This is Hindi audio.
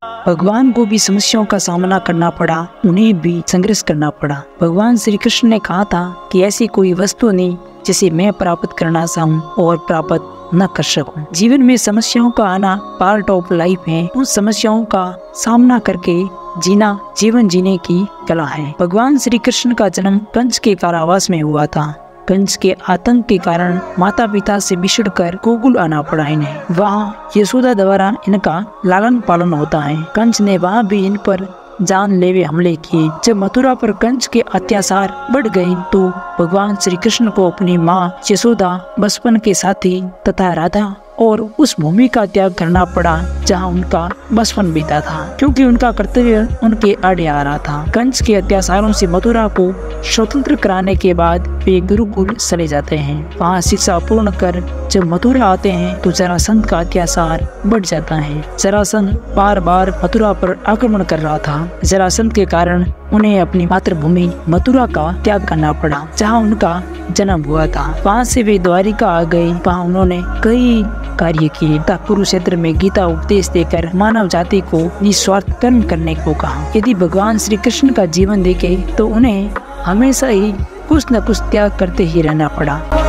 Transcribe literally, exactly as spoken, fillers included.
भगवान को भी समस्याओं का सामना करना पड़ा, उन्हें भी संघर्ष करना पड़ा। भगवान श्री कृष्ण ने कहा था कि ऐसी कोई वस्तु नहीं जिसे मैं प्राप्त करना चाहूँ और प्राप्त न कर सकूं। जीवन में समस्याओं का आना पार्ट ऑफ लाइफ है। उन समस्याओं का सामना करके जीना जीवन जीने की कला है। भगवान श्री कृष्ण का जन्म कंस के कारावास में हुआ था। कंस के आतंक के कारण माता पिता से बिछड़कर गोकुल आना पड़ा इन्हें। वहाँ यशोदा द्वारा इनका लालन पालन होता है। कंस ने वहाँ भी इन पर जानलेवा हमले किए। जब मथुरा पर कंस के अत्याचार बढ़ गए तो भगवान श्री कृष्ण को अपनी माँ यशोदा, बचपन के साथी तथा राधा और उस भूमि का त्याग करना पड़ा जहां उनका बचपन बीता था, क्योंकि उनका कर्तव्य उनके आड़े आ रहा था। कंस के अत्याचारों से मथुरा को स्वतंत्र कराने के बाद वे गुरुकुल चले जाते हैं। वहां शिक्षा पूर्ण कर जब मथुरा आते हैं तो जरासंध का अत्याचार बढ़ जाता है। जरासंध बार बार मथुरा पर आक्रमण कर रहा था। जरासंध के कारण उन्हें अपनी मातृभूमि मथुरा का त्याग करना पड़ा जहाँ उनका जन्म हुआ था। वहाँ से वे द्वारिका आ गए। वहाँ उन्होंने कई कार्य किए तथा कुरुक्षेत्र में गीता उपदेश देकर मानव जाति को निस्वार्थ कर्म करने को कहा। यदि भगवान श्री कृष्ण का जीवन देखे तो उन्हें हमेशा ही कुछ न कुछ त्याग करते ही रहना पड़ा।